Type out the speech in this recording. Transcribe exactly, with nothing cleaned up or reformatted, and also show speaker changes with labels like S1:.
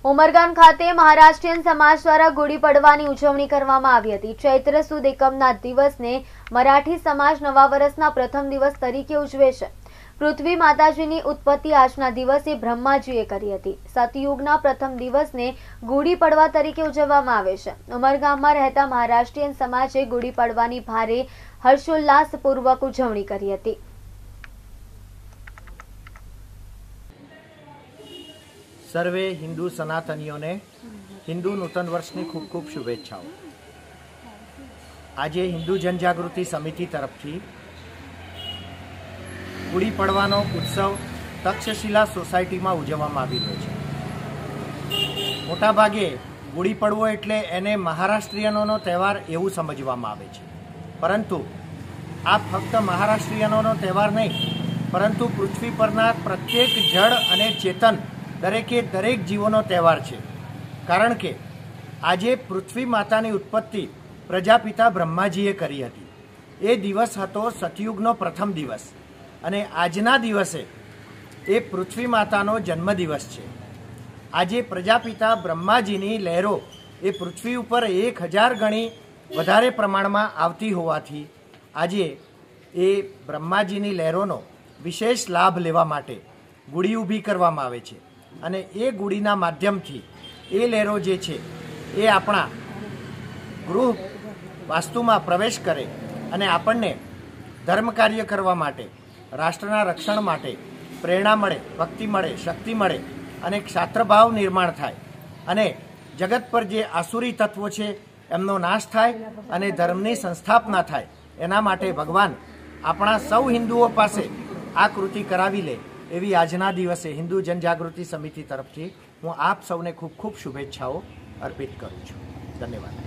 S1: ઉમરગામ ખાતે મહારાષ્ટ્રીયન સમાજ દ્વારા ગુડી પડવાની ઉજવણી કરવામાં આવી હતી। ચૈત્ર સુદ એકમના દિવસને મરાઠી સમાજ નવા વર્ષના પ્રથમ દિવસ તરીકે ઉજવે છે। પૃથ્વી માતાજીની ઉત્પત્તિ આજના દિવસે બ્રહ્માજીએ કરી હતી। સતયુગના પ્રથમ દિવસને ગુડી પડવા તરીકે ઉજવવામાં આવે છે। ઉમરગામમાં રહેતા મહારાષ્ટ્રીયન સમાજે ગુડી પડવાની ભારે હર્ષોલ્લાસપૂર્વક ઉજવણી કરી હતી।
S2: सर्वे हिंदू सनातनियों ने हिंदू नूतन वर्ष की खूब खूब शुभेच्छाओं। आज हिंदू जनजागृति समिति तरफ थी गुड़ी पड़वानो उत्सव तक्षशिला सोसायटी में उजववामां आवी रह्यो छे। मोटा भागे गुड़ी पड़वो एटले एने महाराष्ट्रियनोनो तहेवार एवुं समजवामां आवे छे, परंतु आ फक्त महाराष्ट्रियनोनो तहेवार नहीं, परंतु पृथ्वी परना प्रत्येक जड़ अने चेतन दरेके दरेक जीवोनो तहेवार छे। कारण के आजे पृथ्वी मातानी उत्पत्ति प्रजापिता ब्रह्माजीए करी हती। ए दिवस हतो सतयुगनो प्रथम दिवस अने आजना दिवसे ए पृथ्वी मातानो जन्मदिवस छे। आजे प्रजापिता ब्रह्माजीनी लहरो ए पृथ्वी उपर एक हजार गणी वधारे प्रमाणमां आवती होवाथी आजे ए ब्रह्माजीनी लहरोनो विशेष लाभ लेवा माटे गुड़ी ऊभी करवामां आवे छे અને એ ગુડીના માધ્યમથી એ લહેરો જે છે એ આપણા ગૃહ વાસ્તુમાં પ્રવેશ કરે અને આપણને ધર્મ કાર્ય કરવા માટે, રાષ્ટ્રના રક્ષણ માટે પ્રેરણા મળે, ભક્તિ મળે, શક્તિ મળે અને ક્ષાત્રભાવ નિર્માણ થાય અને જગત પર જે આસુરી તત્વો છે એમનો નાશ થાય અને ધર્મની સંસ્થાપના થાય। એના માટે ભગવાન આપણા સૌ હિન્દુઓ પાસે આ કૃતિ કરાવી લે एवी आजना दिवसे हिंदू जनजागृति समिति तरफथी हूँ आप सौने खूब खूब शुभेच्छाओं अर्पित करूँ छूँ। धन्यवाद।